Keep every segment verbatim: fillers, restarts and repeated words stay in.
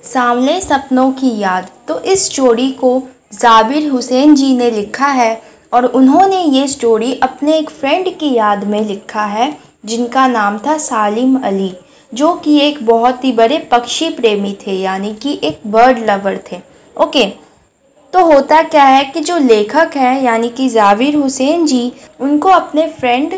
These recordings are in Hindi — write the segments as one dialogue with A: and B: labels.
A: सांवले सपनों की याद। तो इस स्टोरी को जाबिर हुसैन जी ने लिखा है और उन्होंने ये स्टोरी अपने एक फ्रेंड की याद में लिखा है जिनका नाम था सालिम अली, जो कि एक बहुत ही बड़े पक्षी प्रेमी थे, यानी कि एक बर्ड लवर थे। ओके, तो होता क्या है कि जो लेखक हैं यानी कि जाबिर हुसैन जी, उनको अपने फ्रेंड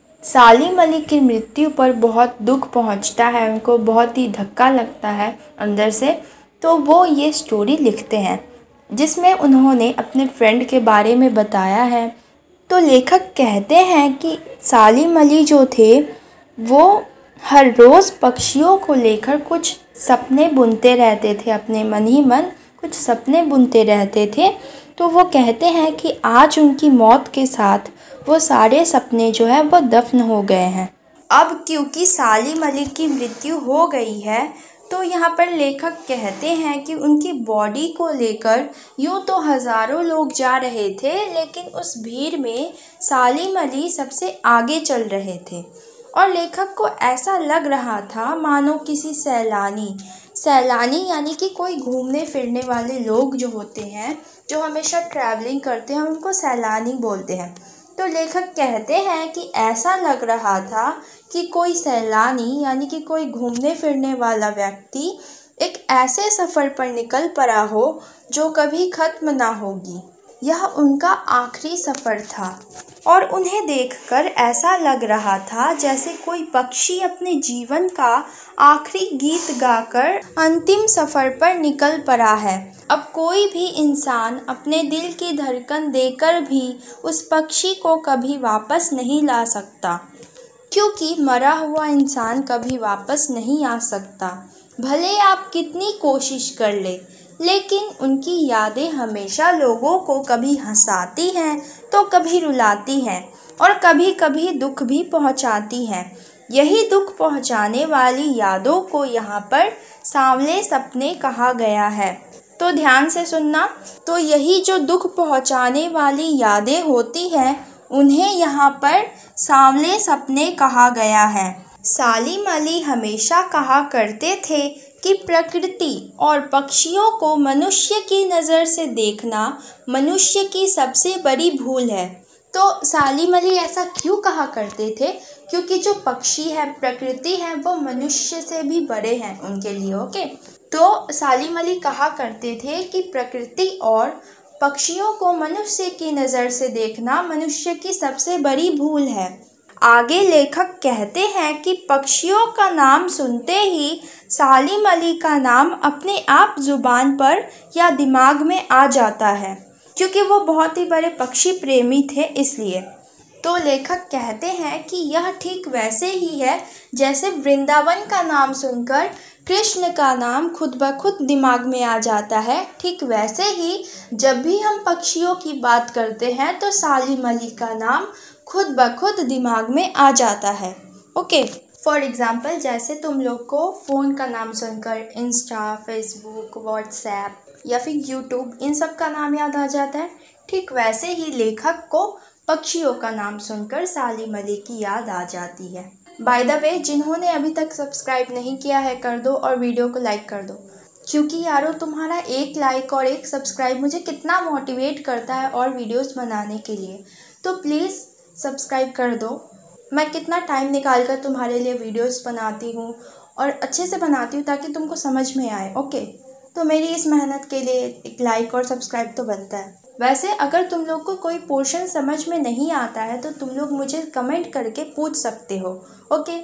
A: सालिम अली की मृत्यु पर बहुत दुख पहुंचता है, उनको बहुत ही धक्का लगता है अंदर से। तो वो ये स्टोरी लिखते हैं जिसमें उन्होंने अपने फ्रेंड के बारे में बताया है। तो लेखक कहते हैं कि सालिम अली जो थे वो हर रोज़ पक्षियों को लेकर कुछ सपने बुनते रहते थे, अपने मन ही मन कुछ सपने बुनते रहते थे। तो वो कहते हैं कि आज उनकी मौत के साथ वो सारे सपने जो है वो दफन हो गए हैं। अब क्योंकि सालिम अली की मृत्यु हो गई है तो यहाँ पर लेखक कहते हैं कि उनकी बॉडी को लेकर यूँ तो हज़ारों लोग जा रहे थे, लेकिन उस भीड़ में सालिम अली सबसे आगे चल रहे थे और लेखक को ऐसा लग रहा था मानो किसी सैलानी सैलानी यानी कि कोई घूमने फिरने वाले लोग जो होते हैं, जो हमेशा ट्रैवलिंग करते हैं, उनको सैलानी बोलते हैं। तो लेखक कहते हैं कि ऐसा लग रहा था कि कोई सैलानी यानी कि कोई घूमने फिरने वाला व्यक्ति एक ऐसे सफ़र पर निकल पड़ा हो जो कभी ख़त्म ना होगी। यह उनका आखिरी सफ़र था और उन्हें देखकर ऐसा लग रहा था जैसे कोई पक्षी अपने जीवन का आखिरी गीत गाकर अंतिम सफ़र पर निकल पड़ा है। अब कोई भी इंसान अपने दिल की धड़कन देकर भी उस पक्षी को कभी वापस नहीं ला सकता, क्योंकि मरा हुआ इंसान कभी वापस नहीं आ सकता, भले आप कितनी कोशिश कर ले। लेकिन उनकी यादें हमेशा लोगों को कभी हंसाती हैं तो कभी रुलाती हैं और कभी कभी दुख भी पहुंचाती हैं। यही दुख पहुंचाने वाली यादों को यहाँ पर सांवले सपने कहा गया है। तो ध्यान से सुनना। तो यही जो दुख पहुंचाने वाली यादें होती हैं उन्हें यहाँ पर सांवले सपने कहा गया है। सालिम अली हमेशा कहा करते थे कि प्रकृति और पक्षियों को मनुष्य की नज़र से देखना मनुष्य की सबसे बड़ी भूल है। तो सालिम अली ऐसा क्यों कहा करते थे? क्योंकि जो पक्षी है, प्रकृति है, वो मनुष्य से भी बड़े हैं उनके लिए। ओके, तो सालिम अली कहा करते थे कि प्रकृति और पक्षियों को मनुष्य की नज़र से देखना मनुष्य की सबसे बड़ी भूल है। आगे लेखक कहते हैं कि पक्षियों का नाम सुनते ही सालिम अली का नाम अपने आप ज़ुबान पर या दिमाग में आ जाता है, क्योंकि वो बहुत ही बड़े पक्षी प्रेमी थे इसलिए। तो लेखक कहते हैं कि यह ठीक वैसे ही है जैसे वृंदावन का नाम सुनकर कृष्ण का नाम खुद ब खुद दिमाग में आ जाता है। ठीक वैसे ही जब भी हम पक्षियों की बात करते हैं तो सालिम अली का नाम खुद ब खुद दिमाग में आ जाता है। ओके, फॉर एग्ज़ाम्पल जैसे तुम लोग को फ़ोन का नाम सुनकर इंस्टा, फेसबुक, व्हाट्सएप या फिर यूट्यूब इन सब का नाम याद आ जाता है, ठीक वैसे ही लेखक को पक्षियों का नाम सुनकर सालिम अली की याद आ जाती है। बाय द वे, जिन्होंने अभी तक सब्सक्राइब नहीं किया है कर दो और वीडियो को लाइक कर दो, क्योंकि यारो तुम्हारा एक लाइक और एक सब्सक्राइब मुझे कितना मोटिवेट करता है और वीडियोस बनाने के लिए। तो प्लीज़ सब्सक्राइब कर दो। मैं कितना टाइम निकाल कर तुम्हारे लिए वीडियोस बनाती हूँ और अच्छे से बनाती हूँ ताकि तुमको समझ में आए। ओके, तो मेरी इस मेहनत के लिए एक लाइक और सब्सक्राइब तो बनता है। वैसे अगर तुम लोग को कोई पोर्शन समझ में नहीं आता है तो तुम लोग मुझे कमेंट करके पूछ सकते हो। ओके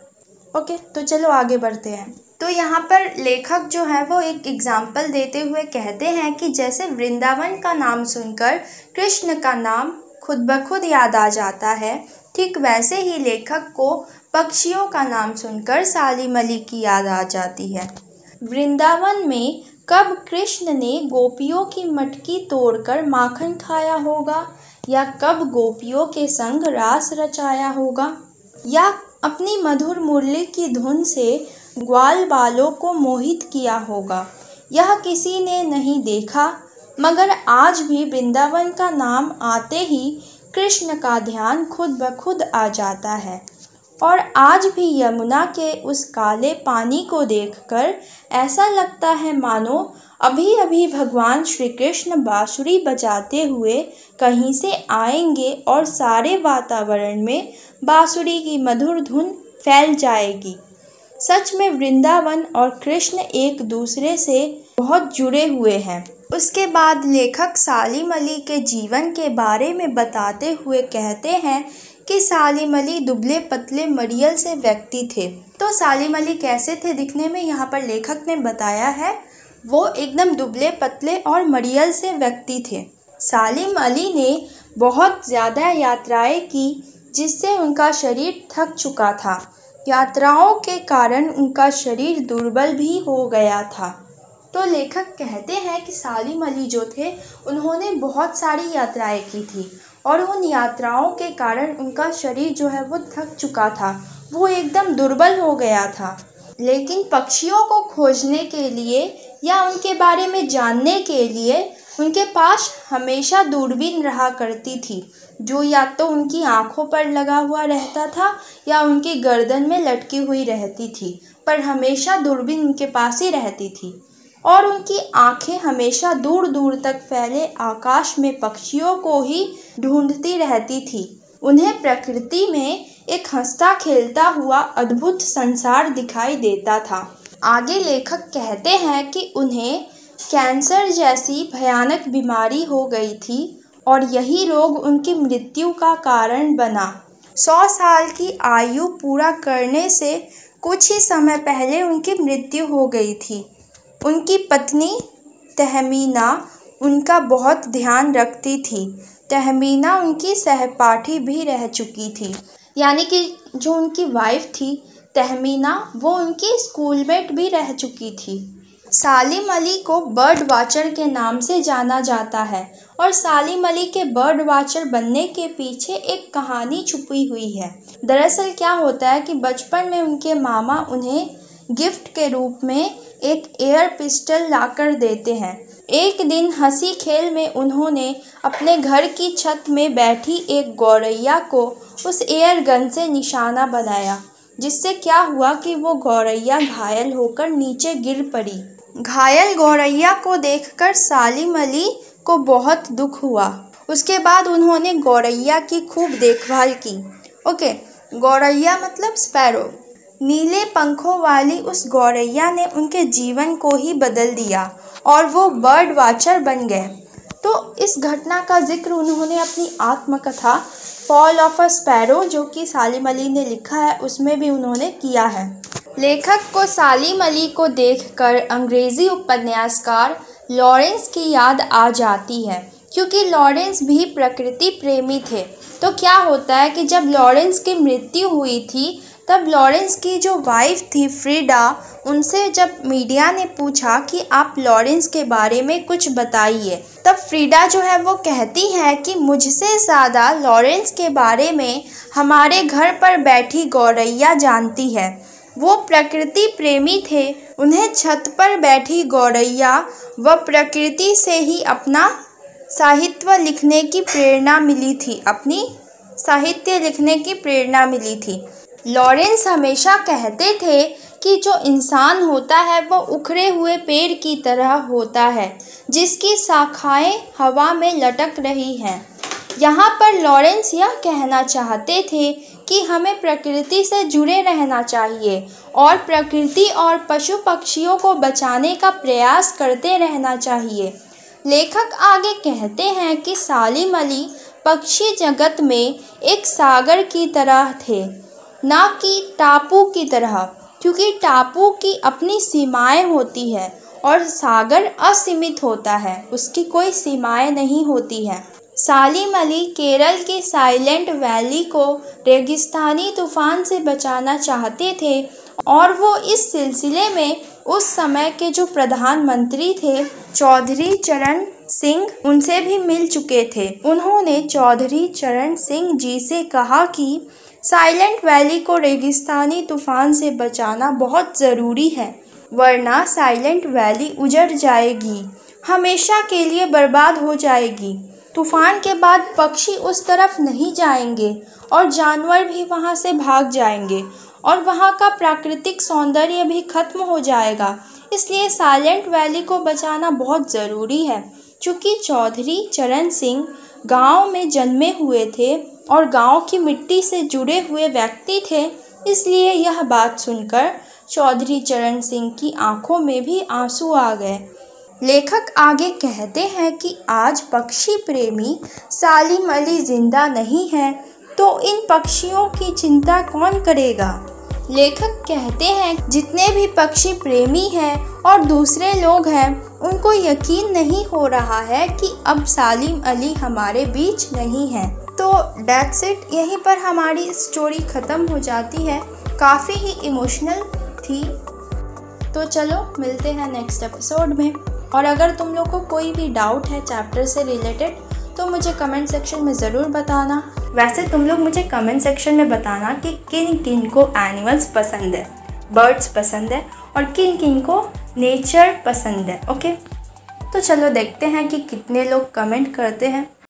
A: ओके तो चलो आगे बढ़ते हैं। तो यहाँ पर लेखक जो है वो एक एग्जाम्पल देते हुए कहते हैं कि जैसे वृंदावन का नाम सुनकर कृष्ण का नाम खुद ब खुद याद आ जाता है, ठीक वैसे ही लेखक को पक्षियों का नाम सुनकर सालिम अली की याद आ जाती है। वृंदावन में कब कृष्ण ने गोपियों की मटकी तोड़कर माखन खाया होगा, या कब गोपियों के संग रास रचाया होगा, या अपनी मधुर मुरली की धुन से ग्वाल बालों को मोहित किया होगा, यह किसी ने नहीं देखा। मगर आज भी वृंदावन का नाम आते ही कृष्ण का ध्यान खुद ब खुद आ जाता है। और आज भी यमुना के उस काले पानी को देखकर ऐसा लगता है मानो अभी अभी भगवान श्री कृष्ण बांसुरी बजाते हुए कहीं से आएंगे और सारे वातावरण में बांसुरी की मधुर धुन फैल जाएगी। सच में वृंदावन और कृष्ण एक दूसरे से बहुत जुड़े हुए हैं। उसके बाद लेखक सालिम अली के जीवन के बारे में बताते हुए कहते हैं कि सालिम अली दुबले पतले मरियल से व्यक्ति थे। तो सालिम अली कैसे थे दिखने में, यहाँ पर लेखक ने बताया है वो एकदम दुबले पतले और मरियल से व्यक्ति थे। सालिम अली ने बहुत ज़्यादा यात्राएं की जिससे उनका शरीर थक चुका था। यात्राओं के कारण उनका शरीर दुर्बल भी हो गया था। तो लेखक कहते हैं कि सालिम अली जो थे उन्होंने बहुत सारी यात्राएं की थी और उन यात्राओं के कारण उनका शरीर जो है वो थक चुका था, वो एकदम दुर्बल हो गया था। लेकिन पक्षियों को खोजने के लिए या उनके बारे में जानने के लिए उनके पास हमेशा दूरबीन रहा करती थी, जो या तो उनकी आँखों पर लगा हुआ रहता था या उनकी गर्दन में लटकी हुई रहती थी, पर हमेशा दूरबीन उनके पास ही रहती थी और उनकी आँखें हमेशा दूर दूर तक फैले आकाश में पक्षियों को ही ढूंढती रहती थी। उन्हें प्रकृति में एक हंसता खेलता हुआ अद्भुत संसार दिखाई देता था। आगे लेखक कहते हैं कि उन्हें कैंसर जैसी भयानक बीमारी हो गई थी और यही रोग उनकी मृत्यु का कारण बना। सौ साल की आयु पूरा करने से कुछ ही समय पहले उनकी मृत्यु हो गई थी। उनकी पत्नी तहमीना उनका बहुत ध्यान रखती थी। तहमीना उनकी सहपाठी भी रह चुकी थी, यानी कि जो उनकी वाइफ थी तहमीना वो उनकी स्कूलमेट भी रह चुकी थी। सालिम अली को बर्ड वाचर के नाम से जाना जाता है और सालिम अली के बर्ड वाचर बनने के पीछे एक कहानी छुपी हुई है। दरअसल क्या होता है कि बचपन में उनके मामा उन्हें गिफ्ट के रूप में एक एयर पिस्टल लाकर देते हैं। एक दिन हंसी खेल में उन्होंने अपने घर की छत में बैठी एक गौरैया को उस एयर गन से निशाना बनाया, जिससे क्या हुआ कि वो गौरैया घायल होकर नीचे गिर पड़ी। घायल गौरैया को देखकर सालिम अली को बहुत दुख हुआ। उसके बाद उन्होंने गौरैया की खूब देखभाल की। ओके, गौरैया मतलब स्पैरो। नीले पंखों वाली उस गौरैया ने उनके जीवन को ही बदल दिया और वो बर्ड वाचर बन गए। तो इस घटना का जिक्र उन्होंने अपनी आत्मकथा फॉल ऑफ अ स्पैरो, जो कि सालिम अली ने लिखा है, उसमें भी उन्होंने किया है। लेखक को सालिम अली को देखकर अंग्रेज़ी उपन्यासकार लॉरेंस की याद आ जाती है, क्योंकि लॉरेंस भी प्रकृति प्रेमी थे। तो क्या होता है कि जब लॉरेंस की मृत्यु हुई थी तब लॉरेंस की जो वाइफ थी फ्रीडा, उनसे जब मीडिया ने पूछा कि आप लॉरेंस के बारे में कुछ बताइए, तब फ्रीडा जो है वो कहती है कि मुझसे ज़्यादा लॉरेंस के बारे में हमारे घर पर बैठी गौरैया जानती है। वो प्रकृति प्रेमी थे। उन्हें छत पर बैठी गौरैया व प्रकृति से ही अपना साहित्य लिखने की प्रेरणा मिली थी अपनी साहित्य लिखने की प्रेरणा मिली थी। लॉरेंस हमेशा कहते थे कि जो इंसान होता है वो उखड़े हुए पेड़ की तरह होता है, जिसकी शाखाएं हवा में लटक रही हैं। यहाँ पर लॉरेंस यह कहना चाहते थे कि हमें प्रकृति से जुड़े रहना चाहिए और प्रकृति और पशु पक्षियों को बचाने का प्रयास करते रहना चाहिए। लेखक आगे कहते हैं कि सालिम अली पक्षी जगत में एक सागर की तरह थे, ना कि टापू की तरह, क्योंकि टापू की अपनी सीमाएं होती है और सागर असीमित होता है, उसकी कोई सीमाएं नहीं होती है। सालिम अली केरल के साइलेंट वैली को रेगिस्तानी तूफान से बचाना चाहते थे और वो इस सिलसिले में उस समय के जो प्रधानमंत्री थे चौधरी चरण सिंह, उनसे भी मिल चुके थे। उन्होंने चौधरी चरण सिंह जी से कहा कि साइलेंट वैली को रेगिस्तानी तूफान से बचाना बहुत ज़रूरी है, वरना साइलेंट वैली उजड़ जाएगी, हमेशा के लिए बर्बाद हो जाएगी। तूफान के बाद पक्षी उस तरफ नहीं जाएंगे और जानवर भी वहाँ से भाग जाएंगे और वहाँ का प्राकृतिक सौंदर्य भी खत्म हो जाएगा। इसलिए साइलेंट वैली को बचाना बहुत ज़रूरी है। चूँकि चौधरी चरण सिंह गांव में जन्मे हुए थे और गांव की मिट्टी से जुड़े हुए व्यक्ति थे, इसलिए यह बात सुनकर चौधरी चरण सिंह की आंखों में भी आंसू आ गए। लेखक आगे कहते हैं कि आज पक्षी प्रेमी सालिम अली जिंदा नहीं है तो इन पक्षियों की चिंता कौन करेगा। लेखक कहते हैं जितने भी पक्षी प्रेमी हैं और दूसरे लोग हैं उनको यकीन नहीं हो रहा है कि अब सालिम अली हमारे बीच नहीं है। तो दैट्स इट, यहीं पर हमारी स्टोरी ख़त्म हो जाती है। काफ़ी ही इमोशनल थी। तो चलो मिलते हैं नेक्स्ट एपिसोड में। और अगर तुम लोग को कोई भी डाउट है चैप्टर से रिलेटेड तो मुझे कमेंट सेक्शन में ज़रूर बताना। वैसे तुम लोग मुझे कमेंट सेक्शन में बताना कि किन किन को एनिमल्स पसंद है, बर्ड्स पसंद है और किन किन को नेचर पसंद है। ओके, तो चलो देखते हैं कि कितने लोग कमेंट करते हैं।